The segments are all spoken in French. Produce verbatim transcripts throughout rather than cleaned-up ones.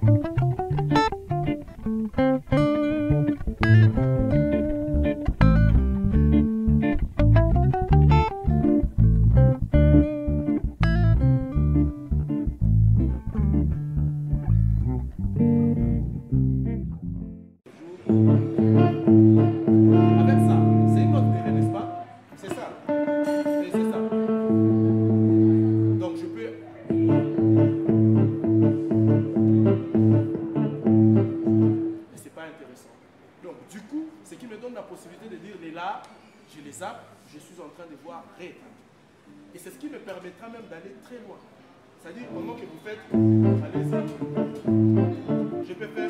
Je les zappe, je suis en train de voir ré. Et c'est ce qui me permettra même d'aller très loin. C'est-à-dire, pendant que vous faites, allez-y, je peux faire.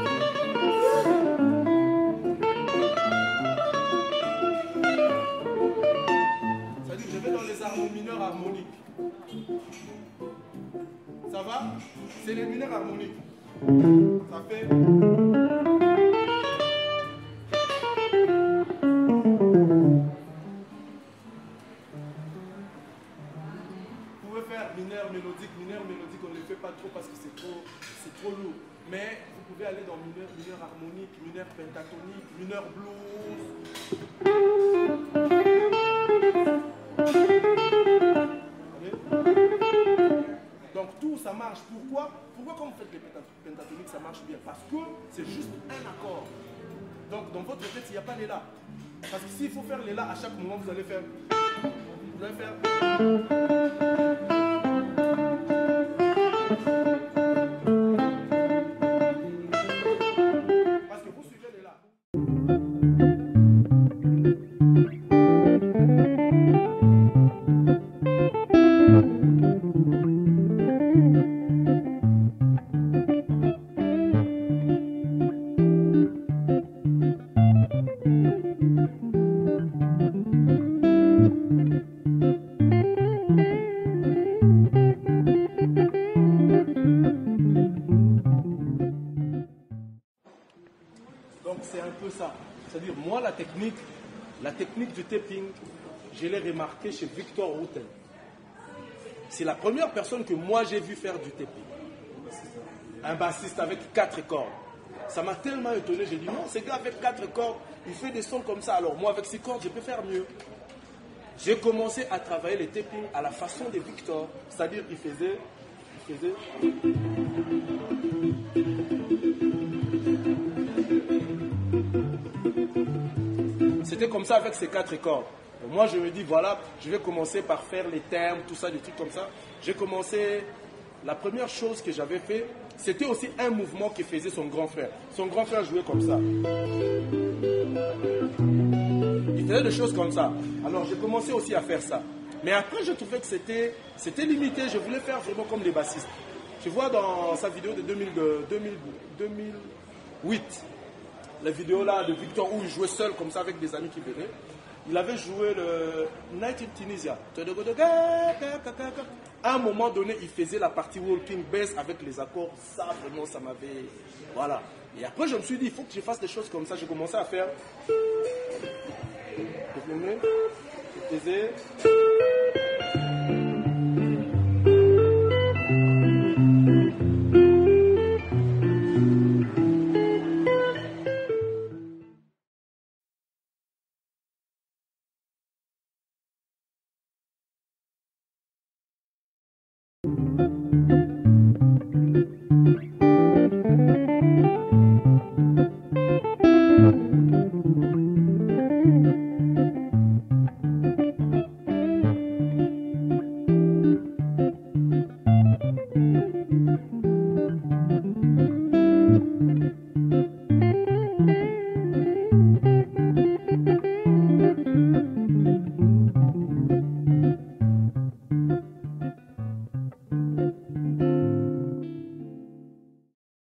C'est-à-dire, je vais dans les harmonies mineurs harmoniques. Ça va? C'est les mineurs harmoniques. Ça fait. Mineur mélodique, mineur mélodique, on ne le fait pas trop parce que c'est trop, c'est trop lourd. Mais vous pouvez aller dans mineur, mineur harmonique, mineur pentatonique, mineur blues. Donc tout ça marche. Pourquoi? Pourquoi quand vous faites les pentatoniques ça marche bien? Parce que c'est juste un accord. Donc dans votre tête il n'y a pas les la. Parce que s'il faut faire les la à chaque moment vous allez faire. Vous allez faire. Parce que vous suivez les là. C'est un peu ça. C'est-à-dire, moi, la technique, la technique du tapping, je l'ai remarqué chez Victor Rutten. C'est la première personne que moi j'ai vu faire du tapping. Un bassiste avec quatre cordes. Ça m'a tellement étonné, j'ai dit non, ce gars avec quatre cordes, il fait des sons comme ça. Alors moi, avec six cordes, je peux faire mieux. J'ai commencé à travailler les tapping à la façon de Victor. C'est-à-dire, il faisait, il faisait. C'était comme ça avec ces quatre cordes. Donc moi je me dis voilà, je vais commencer par faire les termes, tout ça, des trucs comme ça. J'ai commencé, la première chose que j'avais fait, c'était aussi un mouvement que faisait son grand frère. Son grand frère jouait comme ça. Il faisait des choses comme ça. Alors j'ai commencé aussi à faire ça. Mais après je trouvais que c'était c'était limité, je voulais faire vraiment comme les bassistes. Tu vois dans sa vidéo de deux mille, de deux mille, deux mille huit, la vidéo là de Victor où il jouait seul comme ça avec des amis qui venaient. Il avait joué le Night in Tunisia. À un moment donné, il faisait la partie walking bass avec les accords. Ça, vraiment, ça m'avait... Voilà. Et après, je me suis dit, il faut que je fasse des choses comme ça. J'ai commencé à faire... Je faisais...